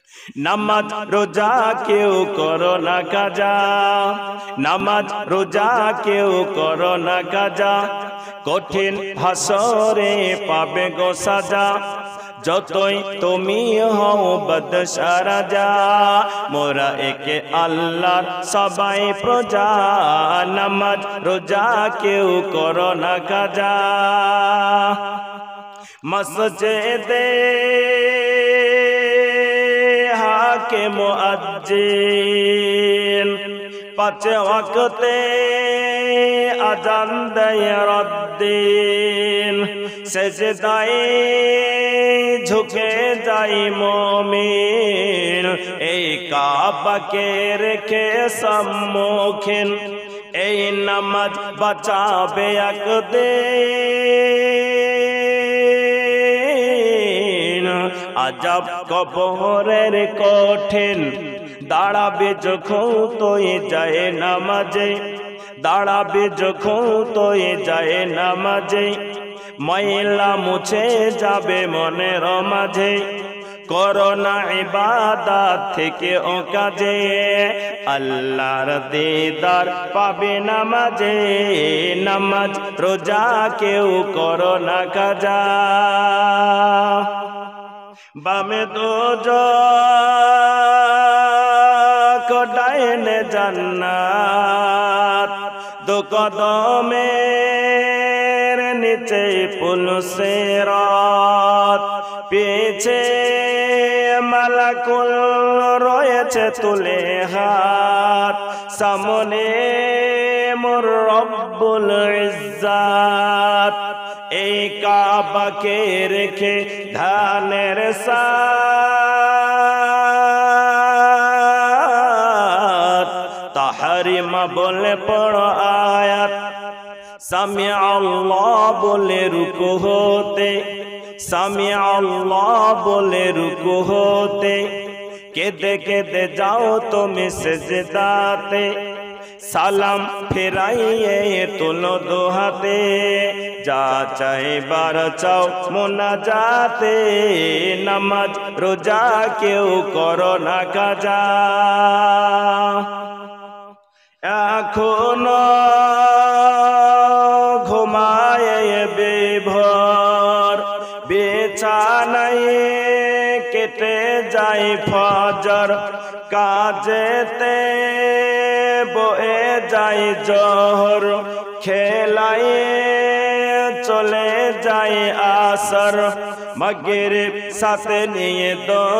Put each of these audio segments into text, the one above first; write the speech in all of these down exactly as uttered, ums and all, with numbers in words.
নামাজ রোজা কেউ করো না কাজা, নামাজ রোজা কেউ করো না কাজা, কঠিন হাসরে পাবে গো সাজা। যতই তুমি হও বদশরাজা, মোরা একে আল্লাহর সবাই প্রজা, নামাজ রোজা কেউ করো না কাজা। মসজিদে হাকে মুয়াজ্জিন, পাঁচ ওয়াক্তে আযান দেয় রদ্দিন, সেজদায় ঝুঁকে যাই মুমিন, এই কাবাকে রেখে সম্মুখীন, এই নামাজ বাঁচাবে একদিন। আজব কবরের কঠিন, দাঁড়াবে যখন তুই যায় নামাজে, দাঁড়াবে যখন তুই যায় নামাজে, ময়লা মুছে যাবে মনের মাঝে, করোনা ইবাদত থেকে ও কাজে, আল্লাহর দিদার পাবে নামাজে, নামাজ রোজা কেউ করো না কাজা। বামে দোজখ ডাইনে জান্নাত, দো কদমের নিচে পুল সিরাত, পিছে মালাকুল রয়েছে তুলে হাত, সামনে মোর রব্বুল ইজ্জাত, এই কাবাকে রেখে ধানের সাত, তাহরিমা বলে পড়ো আয়াত, সামি আল্লাহ বলে রুকু হতে, সামি আল্লাহ বলে রুকু হতে, কেঁদে কেঁদে যাও তুমি সেজদাতে, সালাম ফেরাইয়ে তুলো দো হাতে, যা চাইবার চাও মোনাজাতে, নামাজ রোজা কেউ করো না কাজা। এখনো ঘুমায় বিভোর, বিছানায় কেটে যায় ফজর, কাজেতে বয়ে যায় জোহর, খেলায় চলে যায় আসর, মাগরিব সাথে নিয়ে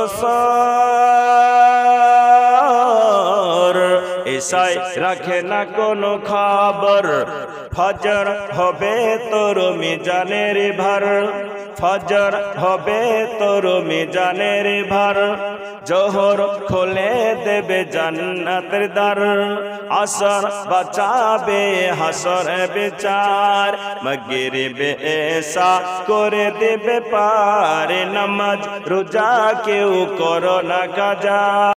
দোসর, এসাই রাখে না কোনো খবর, ফজর হবে তোর মিজানের ভার, ফজর হবে তোর মিজানের ভার, জোহর খুলে দেবে জান্নাতের দ্বার, আসর বাঁচাবে হাসর বিচার, মাগরিবে এসা করে দেবে পার, নামাজ রোজা কেউ করো না কাজা।